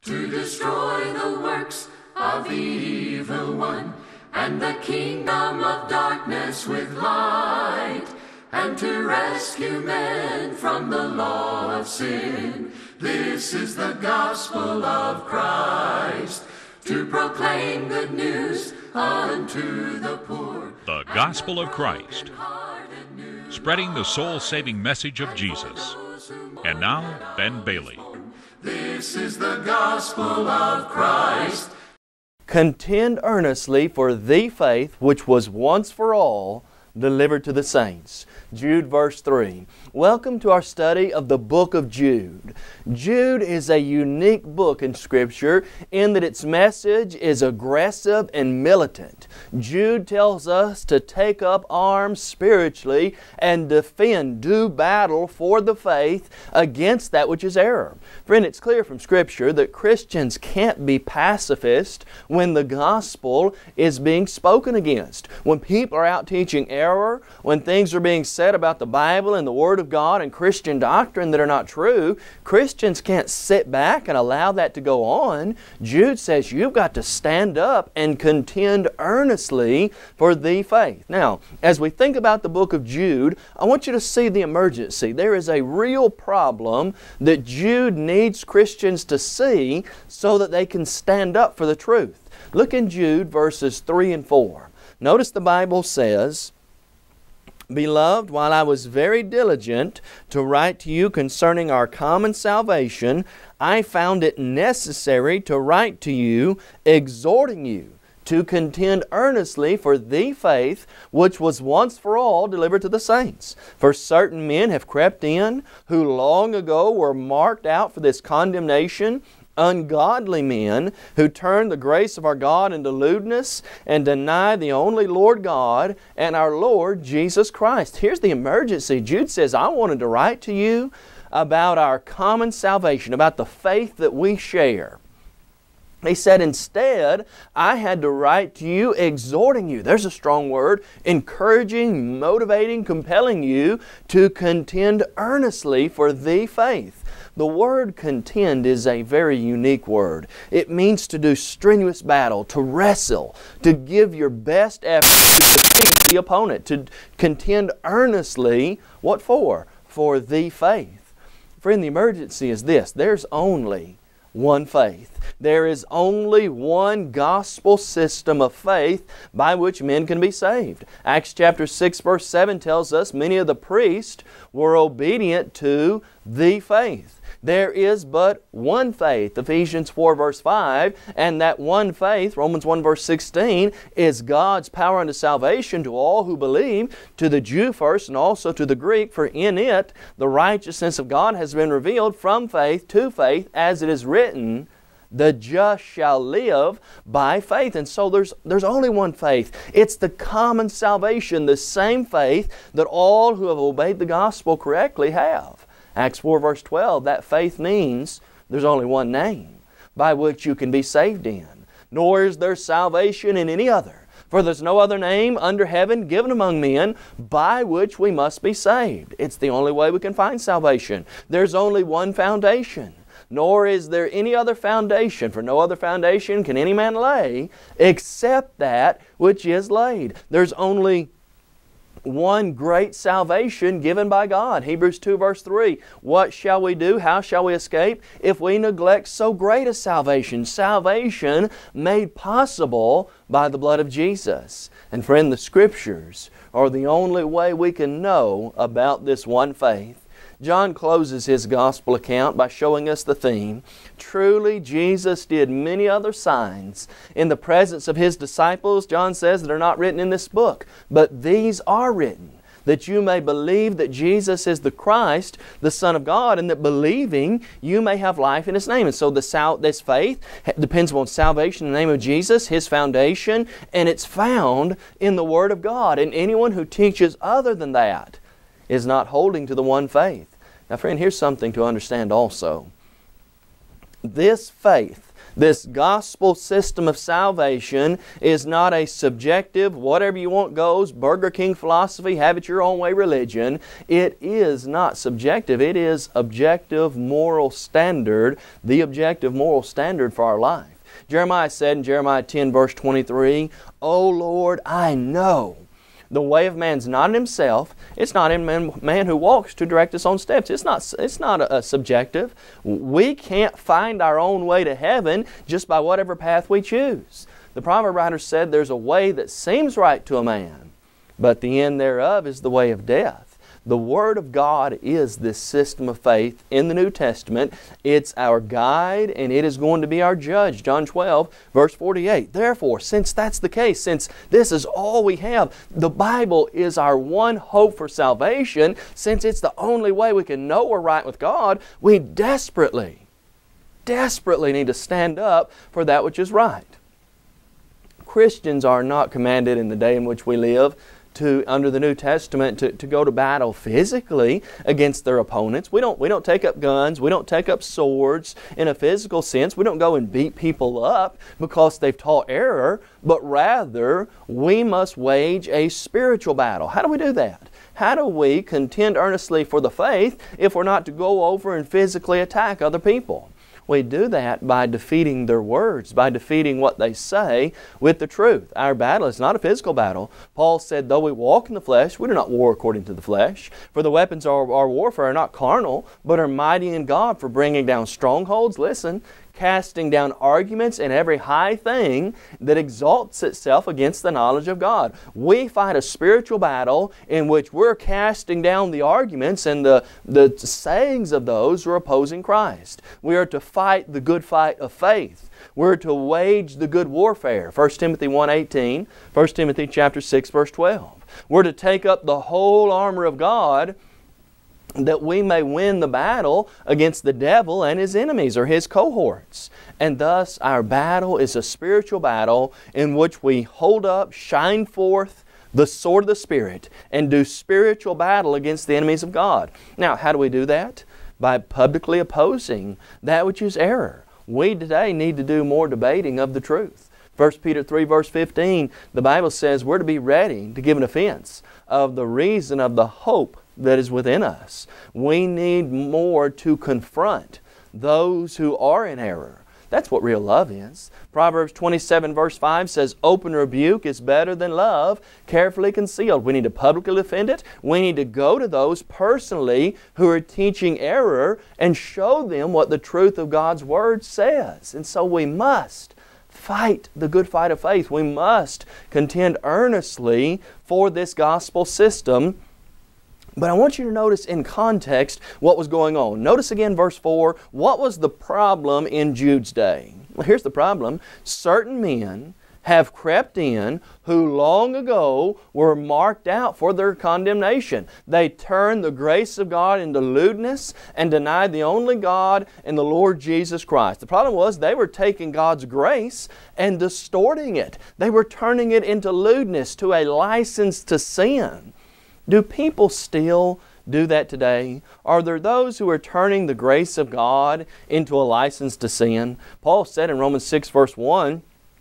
to destroy the works of the evil one, and the kingdom of darkness with light, and to rescue men from the law of sin. This is the gospel of Christ, to proclaim good news unto the poor. The Gospel of Christ, spreading the soul-saving message of Jesus. And now, Ben Bailey. This is the gospel of Christ. Contend earnestly for the faith which was once for all delivered to the saints. Jude verse 3. Welcome to our study of the book of Jude. Jude is a unique book in Scripture in that its message is aggressive and militant. Jude tells us to take up arms spiritually and defend, do battle for the faith against that which is error. Friend, it's clear from Scripture that Christians can't be pacifist when the gospel is being spoken against. When people are out teaching error, when things are being said about the Bible and the Word of God and Christian doctrine that are not true, Christians can't sit back and allow that to go on. Jude says you've got to stand up and contend earnestly for the faith. Now, as we think about the book of Jude, I want you to see the emergency. There is a real problem that Jude needs Christians to see so that they can stand up for the truth. Look in Jude verses 3 and 4. Notice the Bible says, Beloved, while I was very diligent to write to you concerning our common salvation, I found it necessary to write to you, exhorting you to contend earnestly for the faith which was once for all delivered to the saints. For certain men have crept in, who long ago were marked out for this condemnation, ungodly men who turn the grace of our God into lewdness and deny the only Lord God and our Lord Jesus Christ. Here's the emergency. Jude says, I wanted to write to you about our common salvation, about the faith that we share. He said, instead, I had to write to you exhorting you. There's a strong word. Encouraging, motivating, compelling you to contend earnestly for the faith. The word contend is a very unique word. It means to do strenuous battle, to wrestle, to give your best effort to defeat the opponent, to contend earnestly. What for? For the faith. Friend, the emergency is this. There's only one faith. There is only one gospel system of faith by which men can be saved. Acts chapter 6 verse 7 tells us many of the priests were obedient to the faith. There is but one faith, Ephesians 4 verse 5, and that one faith, Romans 1 verse 16, is God's power unto salvation to all who believe, to the Jew first and also to the Greek, for in it the righteousness of God has been revealed from faith to faith, as it is written, the just shall live by faith. And so there's only one faith. It's the common salvation, the same faith that all who have obeyed the gospel correctly have. Acts 4 verse 12, that faith means there's only one name by which you can be saved in. Nor is there salvation in any other. For there's no other name under heaven given among men by which we must be saved. It's the only way we can find salvation. There's only one foundation. Nor is there any other foundation, for no other foundation can any man lay except that which is laid. There's only one great salvation given by God. Hebrews 2 verse 3. What shall we do? How shall we escape if we neglect so great a salvation? Salvation made possible by the blood of Jesus. And friend, the Scriptures are the only way we can know about this one faith. John closes his gospel account by showing us the theme. Truly, Jesus did many other signs in the presence of His disciples, John says, that are not written in this book. But these are written, that you may believe that Jesus is the Christ, the Son of God, and that believing you may have life in His name. And so this faith depends upon salvation in the name of Jesus, His foundation, and it's found in the Word of God. And anyone who teaches other than that is not holding to the one faith. Now friend, here's something to understand also. This faith This gospel system of salvation is not a subjective, whatever you want goes, Burger King philosophy, have it your own way religion. It is not subjective. It is objective moral standard, the objective moral standard for our life. Jeremiah said in Jeremiah 10 verse 23, "O Lord, I know the way of man's not in himself. It's not in man who walks to direct his own steps." It's not a subjective. We can't find our own way to heaven just by whatever path we choose. The proverb writer said there's a way that seems right to a man, but the end thereof is the way of death. The Word of God is this system of faith in the New Testament. It's our guide and it is going to be our judge. John 12 verse 48. Therefore, since that's the case, since this is all we have, the Bible is our one hope for salvation, since it's the only way we can know we're right with God, we desperately need to stand up for that which is right. Christians are not commanded in the day in which we live under the New Testament to go to battle physically against their opponents. We don't take up guns. We don't take up swords in a physical sense. We don't go and beat people up because they've taught error, but rather we must wage a spiritual battle. How do we do that? How do we contend earnestly for the faith if we're not to go over and physically attack other people? We do that by defeating their words, by defeating what they say with the truth. Our battle is not a physical battle. Paul said, though we walk in the flesh, we do not war according to the flesh. For the weapons of our warfare are not carnal, but are mighty in God for bringing down strongholds. Listen, casting down arguments and every high thing that exalts itself against the knowledge of God. We fight a spiritual battle in which we're casting down the arguments and the sayings of those who are opposing Christ. We are to fight the good fight of faith. We're to wage the good warfare. 1 Timothy 1:18, 1 Timothy chapter 6 verse 12. We're to take up the whole armor of God that we may win the battle against the devil and his enemies or his cohorts. And thus our battle is a spiritual battle in which we hold up, shine forth the sword of the Spirit and do spiritual battle against the enemies of God. Now, how do we do that? By publicly opposing that which is error. We today need to do more debating of the truth. 1 Peter 3 verse 15, the Bible says we're to be ready to give an offense of the reason of the hope that is within us. We need more to confront those who are in error. That's what real love is. Proverbs 27 verse 5 says, open rebuke is better than love, carefully concealed. We need to publicly defend it. We need to go to those personally who are teaching error and show them what the truth of God's Word says. And so we must fight the good fight of faith. We must contend earnestly for this gospel system. But I want you to notice in context what was going on. Notice again verse 4, what was the problem in Jude's day? Well, here's the problem. Certain men have crept in who long ago were marked out for their condemnation. They turned the grace of God into lewdness and denied the only God and the Lord Jesus Christ. The problem was they were taking God's grace and distorting it. They were turning it into lewdness, to a license to sin. Do people still do that today? Are there those who are turning the grace of God into a license to sin? Paul said in Romans 6 verse 1,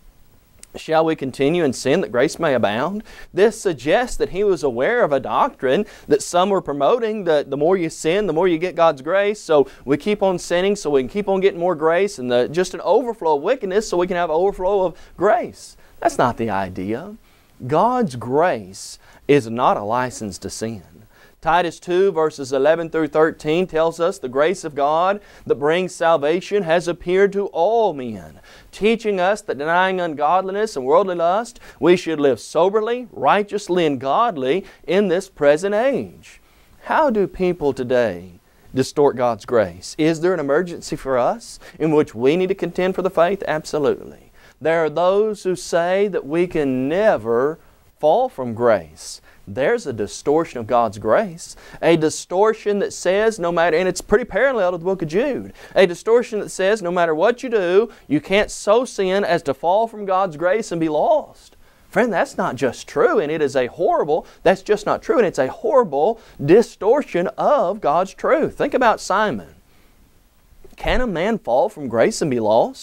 shall we continue in sin that grace may abound? This suggests that he was aware of a doctrine that some were promoting, that the more you sin, the more you get God's grace. So we keep on sinning so we can keep on getting more grace, and just an overflow of wickedness so we can have overflow of grace. That's not the idea. God's grace is not a license to sin. Titus 2 verses 11 through 13 tells us the grace of God that brings salvation has appeared to all men, teaching us that denying ungodliness and worldly lust, we should live soberly, righteously, and godly in this present age. How do people today distort God's grace? Is there an emergency for us in which we need to contend for the faith? Absolutely. There are those who say that we can never fall from grace. There's a distortion of God's grace. A distortion that says no matter, and it's pretty parallel to the book of Jude, a distortion that says no matter what you do, you can't so sin as to fall from God's grace and be lost. Friend, that's not just true, and it is a horrible, that's just not true, and it's a horrible distortion of God's truth. Think about Simon. Can a man fall from grace and be lost?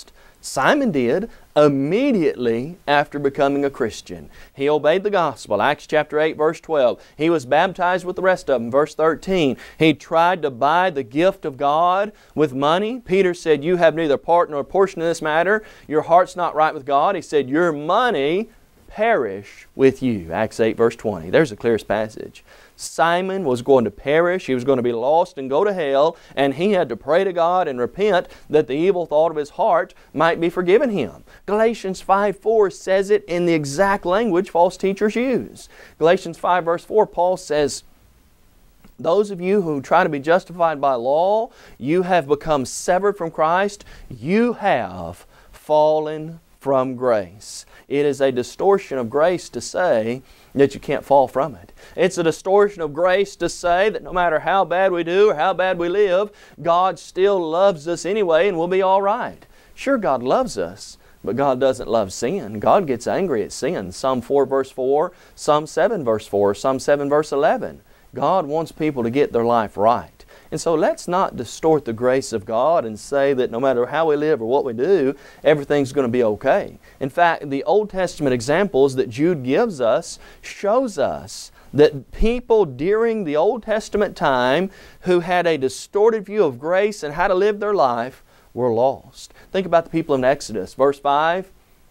Simon did immediately after becoming a Christian. He obeyed the gospel. Acts chapter 8, verse 12. He was baptized with the rest of them. Verse 13. He tried to buy the gift of God with money. Peter said, you have neither part nor portion in this matter. Your heart's not right with God. He said, your money perish with you. Acts 8, verse 20. There's the clearest passage. Simon was going to perish. He was going to be lost and go to hell, and he had to pray to God and repent that the evil thought of his heart might be forgiven him. Galatians 5:4 says it in the exact language false teachers use. Galatians 5 verse 4, Paul says, those of you who try to be justified by law, you have become severed from Christ. You have fallen from grace. It is a distortion of grace to say that you can't fall from it. It's a distortion of grace to say that no matter how bad we do or how bad we live, God still loves us anyway and we'll be all right. Sure, God loves us, but God doesn't love sin. God gets angry at sin. Psalm 4 verse 4, Psalm 7 verse 4, Psalm 7 verse 11. God wants people to get their life right. And so let's not distort the grace of God and say that no matter how we live or what we do, everything's going to be okay. In fact, the Old Testament examples that Jude gives us shows us that people during the Old Testament time who had a distorted view of grace and how to live their life were lost. Think about the people in Exodus. Verse 5,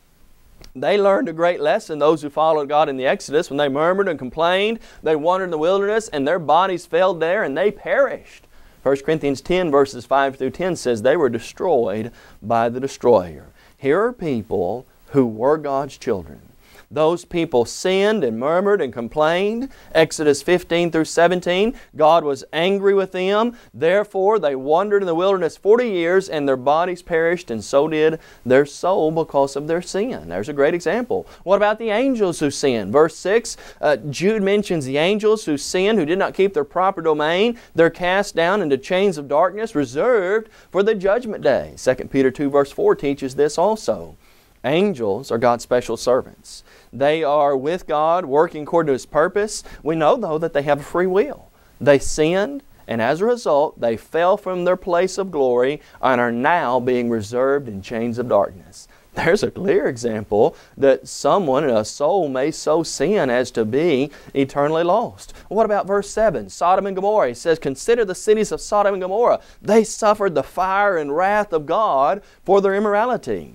they learned a great lesson, those who followed God in the Exodus. When they murmured and complained, they wandered in the wilderness and their bodies failed there and they perished. 1 Corinthians 10 verses 5 through 10 says they were destroyed by the destroyer. Here are people who were God's children. Those people sinned and murmured and complained. Exodus 15 through 17, God was angry with them. Therefore, they wandered in the wilderness 40 years and their bodies perished, and so did their soul because of their sin. There's a great example. What about the angels who sinned? Verse 6, Jude mentions the angels who sinned, who did not keep their proper domain. They're cast down into chains of darkness, reserved for the judgment day. 2 Peter 2 verse 4 teaches this also. Angels are God's special servants. They are with God, working according to His purpose. We know, though, that they have a free will. They sinned, and as a result, they fell from their place of glory and are now being reserved in chains of darkness. There's a clear example that someone, a soul, may so sin as to be eternally lost. What about verse 7? Sodom and Gomorrah. He says, consider the cities of Sodom and Gomorrah. They suffered the fire and wrath of God for their immorality.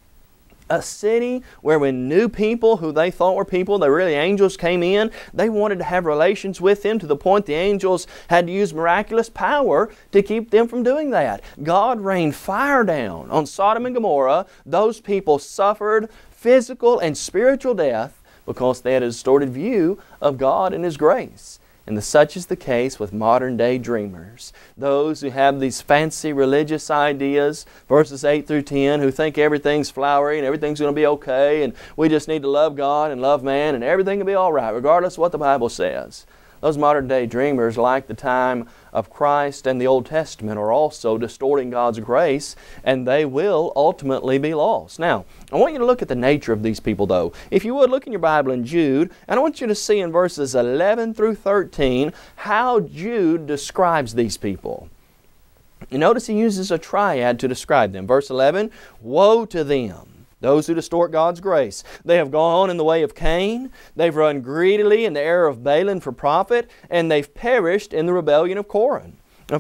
A city where when new people who they thought were people, they were really angels, came in, they wanted to have relations with them to the point the angels had to use miraculous power to keep them from doing that. God rained fire down on Sodom and Gomorrah. Those people suffered physical and spiritual death because they had a distorted view of God and His grace. And such is the case with modern day dreamers. Those who have these fancy religious ideas, verses 8 through 10, who think everything's flowery and everything's going to be okay and we just need to love God and love man and everything will be all right, regardless of what the Bible says. Those modern day dreamers, like the time of Christ and the Old Testament, are also distorting God's grace, and they will ultimately be lost. Now, I want you to look at the nature of these people, though. If you would, look in your Bible in Jude, and I want you to see in verses 11 through 13 how Jude describes these people. You notice he uses a triad to describe them. Verse 11, woe to them, those who distort God's grace. They have gone in the way of Cain. They've run greedily in the error of Balaam for profit, and they've perished in the rebellion of Korah.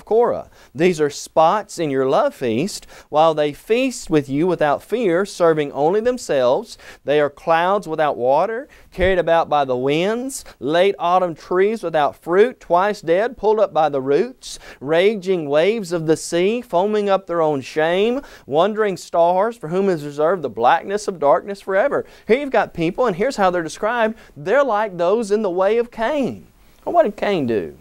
These are spots in your love feast, while they feast with you without fear, serving only themselves. They are clouds without water, carried about by the winds, late autumn trees without fruit, twice dead, pulled up by the roots, raging waves of the sea, foaming up their own shame, wandering stars, for whom is reserved the blackness of darkness forever. Here you've got people, and here's how they're described. They're like those in the way of Cain. Well, what did Cain do?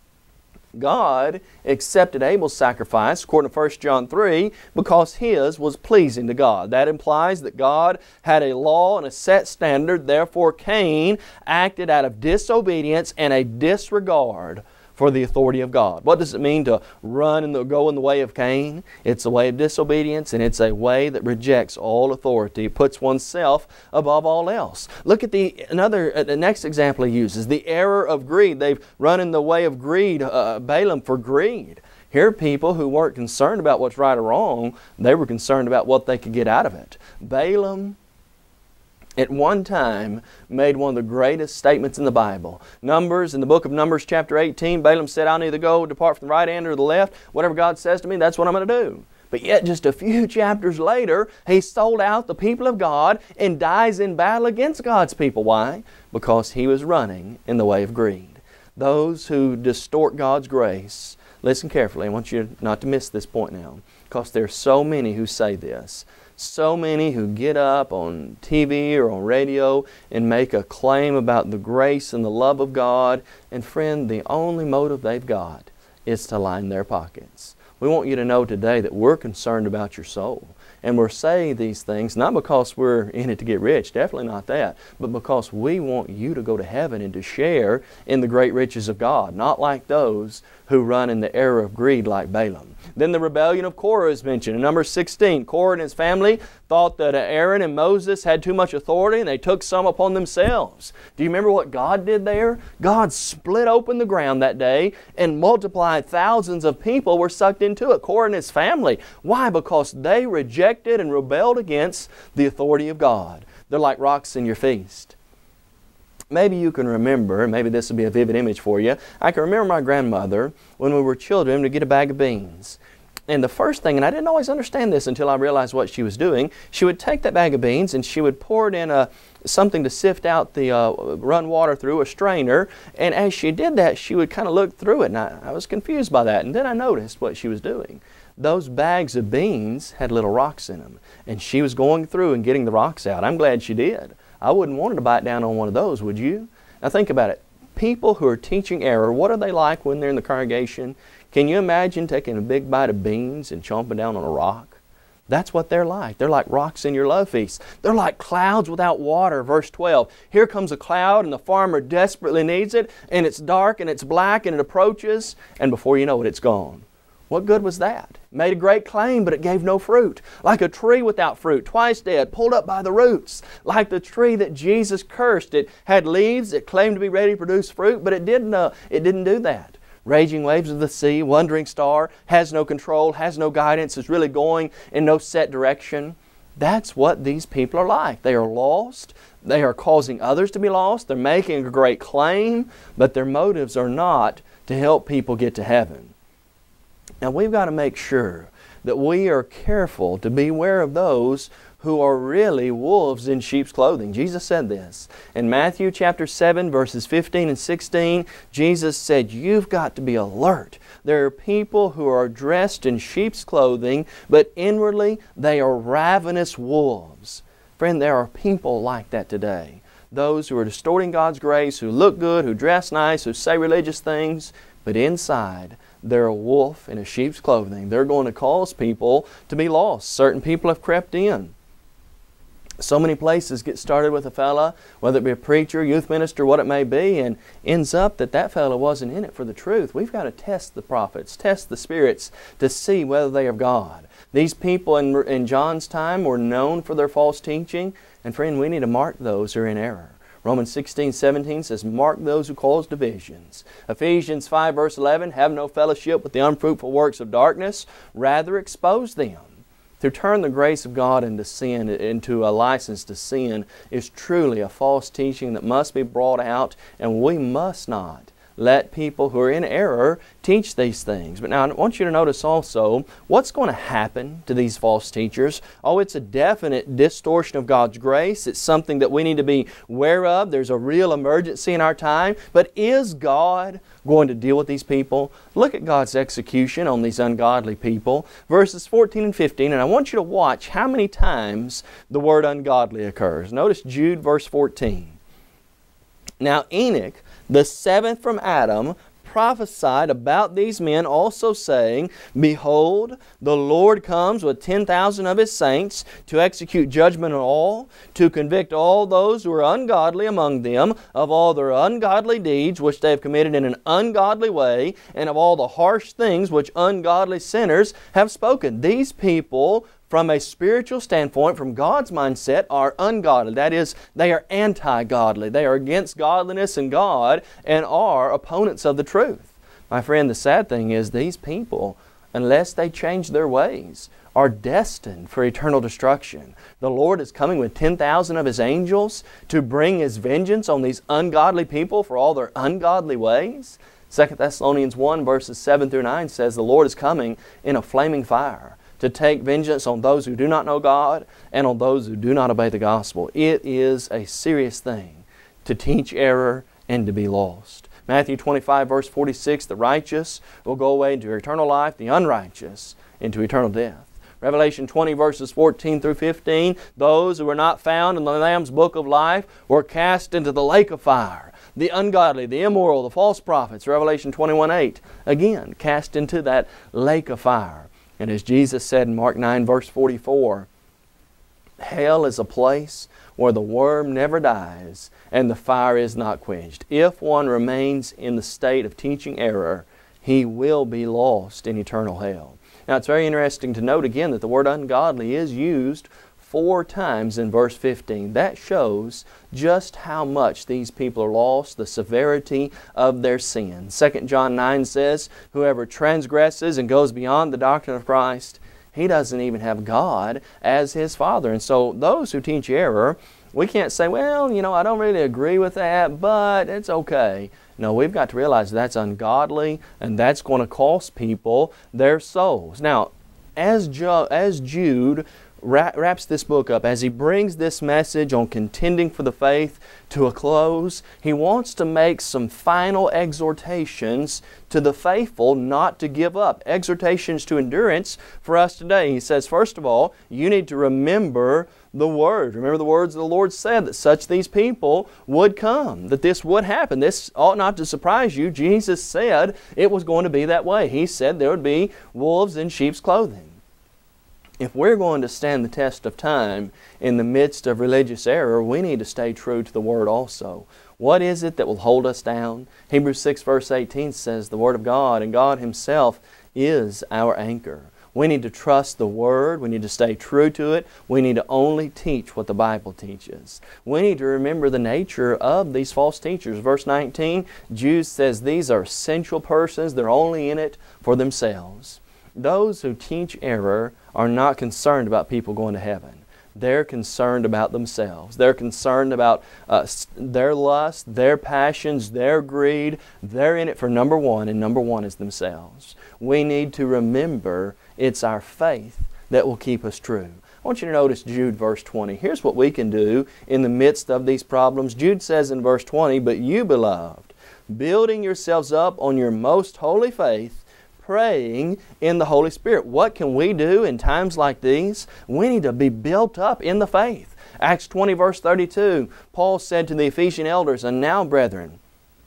God accepted Abel's sacrifice, according to 1 John 3, because his was pleasing to God. That implies that God had a law and a set standard. Therefore, Cain acted out of disobedience and a disregard for the authority of God. What does it mean to run and go in the way of Cain? It's a way of disobedience, and it's a way that rejects all authority. It puts oneself above all else. Look at the next example he uses, the error of greed. They've run in the way of greed, Balaam for greed. Here are people who weren't concerned about what's right or wrong. They were concerned about what they could get out of it. Balaam, at one time, made one of the greatest statements in the Bible. In the book of Numbers chapter 18, Balaam said, I'll neither depart from the right hand or the left. Whatever God says to me, that's what I'm going to do. But yet just a few chapters later, he sold out the people of God and dies in battle against God's people. Why? Because he was running in the way of greed. Those who distort God's grace, listen carefully. I want you not to miss this point now, because there are so many who say this. So many who get up on TV or on radio and make a claim about the grace and the love of God. And friend, the only motive they've got is to line their pockets. We want you to know today that we're concerned about your soul. And we're saying these things not because we're in it to get rich, definitely not that, but because we want you to go to heaven and to share in the great riches of God, not like those who run in the error of greed like Balaam. Then the rebellion of Korah is mentioned. In Numbers 16, Korah and his family thought that Aaron and Moses had too much authority and they took some upon themselves. Do you remember what God did there? God split open the ground that day and multiplied thousands of people were sucked into it. Korah and his family. Why? Because they rejected and rebelled against the authority of God. They're like rocks in your feast. Maybe you can remember, maybe this will be a vivid image for you. I can remember my grandmother, when we were children, to get a bag of beans. And the first thing, and I didn't always understand this until I realized what she was doing, she would take that bag of beans and she would pour it in something to sift out the run water through, a strainer. And as she did that, she would kind of look through it. And I was confused by that. And then I noticed what she was doing. Those bags of beans had little rocks in them. And she was going through and getting the rocks out. I'm glad she did. I wouldn't want her to bite down on one of those, would you? Now think about it. People who are teaching error, what are they like when they're in the congregation? Can you imagine taking a big bite of beans and chomping down on a rock? That's what they're like. They're like rocks in your love feast. They're like clouds without water. Verse 12. Here comes a cloud and the farmer desperately needs it, and it's dark and it's black and it approaches, and before you know it, it's gone. What good was that? Made a great claim, but it gave no fruit. Like a tree without fruit, twice dead, pulled up by the roots. Like the tree that Jesus cursed. It had leaves, it claimed to be ready to produce fruit, but it didn't do that. Raging waves of the sea, wandering star, has no control, has no guidance, is really going in no set direction. That's what these people are like. They are lost. They are causing others to be lost. They're making a great claim, but their motives are not to help people get to heaven. Now we've got to make sure that we are careful to beware of those who are really wolves in sheep's clothing. Jesus said this. In Matthew chapter 7 verses 15 and 16, Jesus said, you've got to be alert. There are people who are dressed in sheep's clothing, but inwardly they are ravenous wolves. Friend, there are people like that today. Those who are distorting God's grace, who look good, who dress nice, who say religious things, but inside they're a wolf in a sheep's clothing. They're going to cause people to be lost. Certain people have crept in. So many places get started with a fella, whether it be a preacher, youth minister, what it may be, and ends up that fella wasn't in it for the truth. We've got to test the prophets, test the spirits to see whether they are God. These people in John's time were known for their false teaching, and friend, we need to mark those who are in error. Romans 16:17 says, mark those who cause divisions. Ephesians 5 verse 11, have no fellowship with the unfruitful works of darkness, rather expose them. To turn the grace of God into sin, into a license to sin, is truly a false teaching that must be brought out, and we must not let people who are in error teach these things. But now I want you to notice also what's going to happen to these false teachers. Oh, it's a definite distortion of God's grace. It's something that we need to be aware of. There's a real emergency in our time. But is God going to deal with these people? Look at God's execution on these ungodly people. Verses 14 and 15, and I want you to watch how many times the word ungodly occurs. Notice Jude verse 14. Now Enoch, the seventh from Adam, prophesied about these men, also saying, behold, the Lord comes with 10,000 of His saints to execute judgment on all, to convict all those who are ungodly among them of all their ungodly deeds which they have committed in an ungodly way, and of all the harsh things which ungodly sinners have spoken. These people, from a spiritual standpoint, from God's mindset, are ungodly. That is, they are anti-godly. They are against godliness and God and are opponents of the truth. My friend, the sad thing is these people, unless they change their ways, are destined for eternal destruction. The Lord is coming with 10,000 of His angels to bring His vengeance on these ungodly people for all their ungodly ways. 2 Thessalonians 1 verses 7 through 9 says the Lord is coming in a flaming fire to take vengeance on those who do not know God and on those who do not obey the gospel. It is a serious thing to teach error and to be lost. Matthew 25 verse 46, the righteous will go away into eternal life, the unrighteous into eternal death. Revelation 20 verses 14 through 15, those who were not found in the Lamb's book of life were cast into the lake of fire. The ungodly, the immoral, the false prophets, Revelation 21:8, again cast into that lake of fire. And as Jesus said in Mark 9 verse 44, hell is a place where the worm never dies and the fire is not quenched. If one remains in the state of teaching error, he will be lost in eternal hell. Now it's very interesting to note again that the word ungodly is used 4 times in verse 15. That shows just how much these people are lost, the severity of their sin. 2 John 9 says, whoever transgresses and goes beyond the doctrine of Christ, he doesn't even have God as his Father. And so those who teach error, we can't say, well, I don't really agree with that, but it's okay. No, we've got to realize that's ungodly and that's going to cost people their souls. Now, as Jude wraps this book up, as he brings this message on contending for the faith to a close, he wants to make some final exhortations to the faithful not to give up. Exhortations to endurance for us today. He says, first of all, you need to remember the Word. Remember the words the Lord said, that such these people would come, that this would happen. This ought not to surprise you. Jesus said it was going to be that way. He said there would be wolves in sheep's clothing. If we're going to stand the test of time in the midst of religious error, we need to stay true to the Word also. What is it that will hold us down? Hebrews 6 verse 18 says the Word of God, and God Himself is our anchor. We need to trust the Word. We need to stay true to it. We need to only teach what the Bible teaches. We need to remember the nature of these false teachers. Verse 19, Jude says these are sensual persons. They're only in it for themselves. Those who teach error are not concerned about people going to heaven. They're concerned about themselves. They're concerned about their lust, their passions, their greed. They're in it for number one, and number one is themselves. We need to remember it's our faith that will keep us true. I want you to notice Jude verse 20. Here's what we can do in the midst of these problems. Jude says in verse 20, but you, beloved, building yourselves up on your most holy faith, praying in the Holy Spirit. What can we do in times like these? We need to be built up in the faith. Acts 20 verse 32, Paul said to the Ephesian elders, and now, brethren,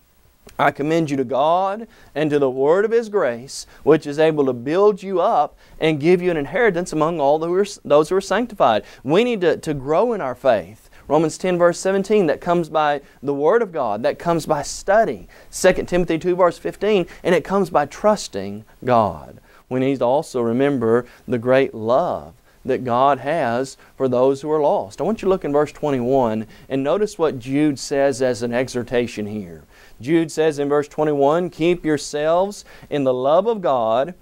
I commend you to God and to the word of His grace, which is able to build you up and give you an inheritance among all those who are sanctified. We need to grow in our faith. Romans 10 verse 17, that comes by the Word of God, that comes by study. 2 Timothy 2 verse 15, and it comes by trusting God. We need to also remember the great love that God has for those who are lost. I want you to look in verse 21 and notice what Jude says as an exhortation here. Jude says in verse 21, keep yourselves in the love of God,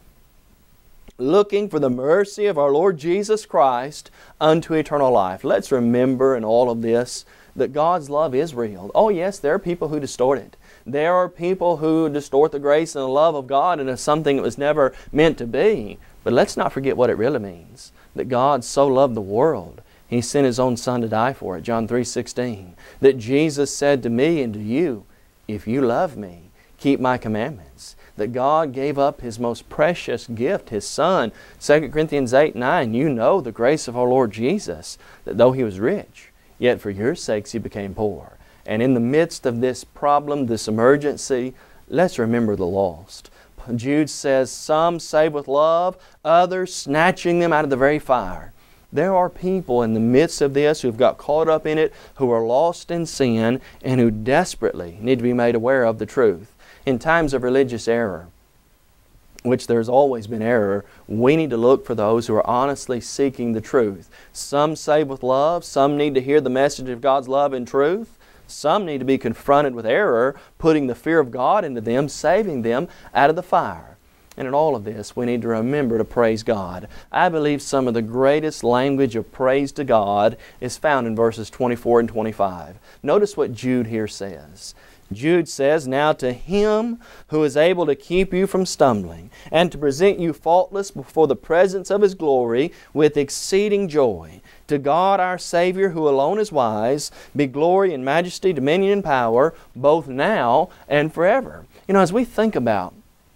looking for the mercy of our Lord Jesus Christ unto eternal life. Let's remember in all of this that God's love is real. Oh yes, there are people who distort it. There are people who distort the grace and the love of God into something that was never meant to be. But let's not forget what it really means. That God so loved the world, He sent His own Son to die for it. John 3:16. That Jesus said to me and to you, if you love me, keep my commandments. That God gave up His most precious gift, His Son. 2 Corinthians 8:9, you know the grace of our Lord Jesus, that though He was rich, yet for your sakes He became poor. And in the midst of this problem, this emergency, let's remember the lost. Jude says, some save with love, others snatching them out of the very fire. There are people in the midst of this who've got caught up in it, who are lost in sin, and who desperately need to be made aware of the truth. In times of religious error, which there's always been error, we need to look for those who are honestly seeking the truth. Some save with love, some need to hear the message of God's love and truth. Some need to be confronted with error, putting the fear of God into them, saving them out of the fire. And in all of this, we need to remember to praise God. I believe some of the greatest language of praise to God is found in verses 24 and 25. Notice what Jude here says. Jude says, "Now to Him who is able to keep you from stumbling, and to present you faultless before the presence of His glory with exceeding joy, to God our Savior, who alone is wise, be glory and majesty, dominion and power, both now and forever." You know, as we think about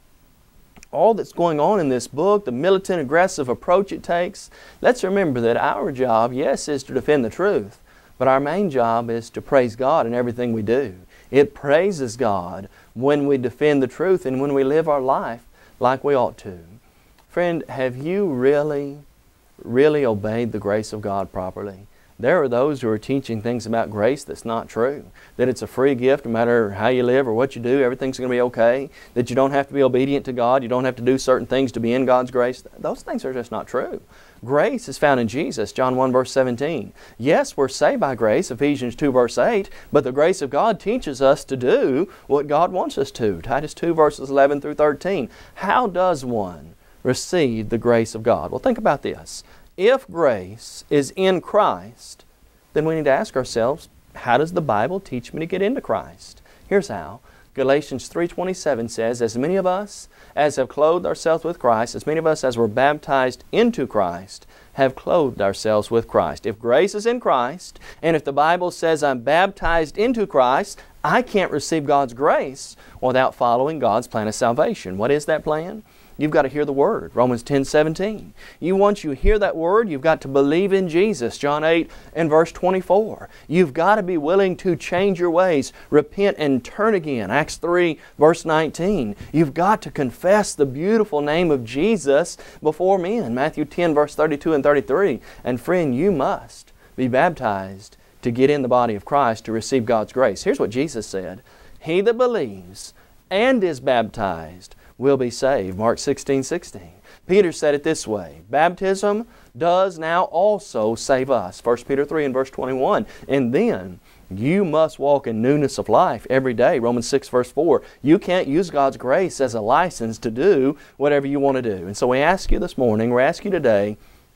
all that's going on in this book, the militant, aggressive approach it takes, let's remember that our job, yes, is to defend the truth, but our main job is to praise God in everything we do. It praises God when we defend the truth and when we live our life like we ought to. Friend, have you really obeyed the grace of God properly? There are those who are teaching things about grace that's not true. That it's a free gift no matter how you live or what you do, everything's going to be okay. That you don't have to be obedient to God, you don't have to do certain things to be in God's grace. Those things are just not true. Grace is found in Jesus, John 1 verse 17. Yes, we're saved by grace, Ephesians 2 verse 8, but the grace of God teaches us to do what God wants us to, Titus 2 verses 11 through 13. How does one receive the grace of God? Well, think about this. If grace is in Christ, then we need to ask ourselves, how does the Bible teach me to get into Christ? Here's how. Galatians 3:27 says, "As many of us as have clothed ourselves with Christ, as many of us as were baptized into Christ, have clothed ourselves with Christ." If grace is in Christ, and if the Bible says I'm baptized into Christ, I can't receive God's grace without following God's plan of salvation. What is that plan? You've got to hear the Word, Romans 10:17. Once you hear that Word, you've got to believe in Jesus, John 8 and verse 24. You've got to be willing to change your ways, repent and turn again, Acts 3 verse 19. You've got to confess the beautiful name of Jesus before men, Matthew 10 verse 32 and 33. And friend, you must be baptized to get in the body of Christ to receive God's grace. Here's what Jesus said, "He that believes and is baptized will be saved." Mark 16:16. Peter said it this way, "Baptism does now also save us." 1 Peter 3 and verse 21. And then you must walk in newness of life every day. Romans 6 verse 4. You can't use God's grace as a license to do whatever you want to do. And so we ask you this morning, we ask you today,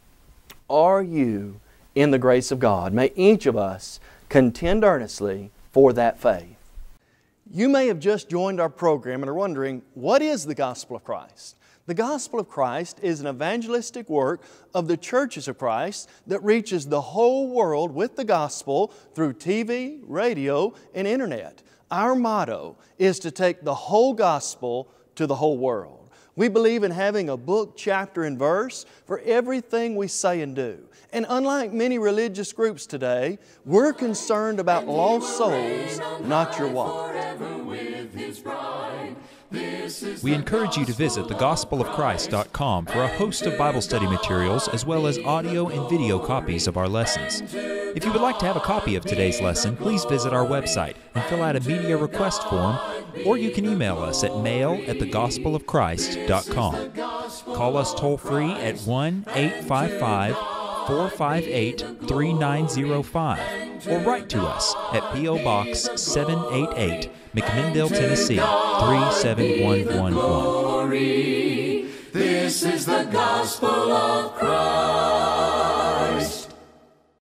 are you in the grace of God? May each of us contend earnestly for that faith. You may have just joined our program and are wondering, what is the Gospel of Christ? The Gospel of Christ is an evangelistic work of the churches of Christ that reaches the whole world with the Gospel through TV, radio, and Internet. Our motto is to take the whole Gospel to the whole world. We believe in having a book, chapter, and verse for everything we say and do. And unlike many religious groups today, we're concerned about lost souls, not your wallet. We encourage you to visit thegospelofchrist.com for a host of Bible study materials as well as audio and video copies of our lessons. If you would like to have a copy of today's lesson, please visit our website and fill out a media request form, or you can email us at mail@thegospelofchrist.com. Call us toll-free at 1-855-458-3905 or write to us at P.O. Box 788, McMinnville, Tennessee 37111. This is the gospel of Christ.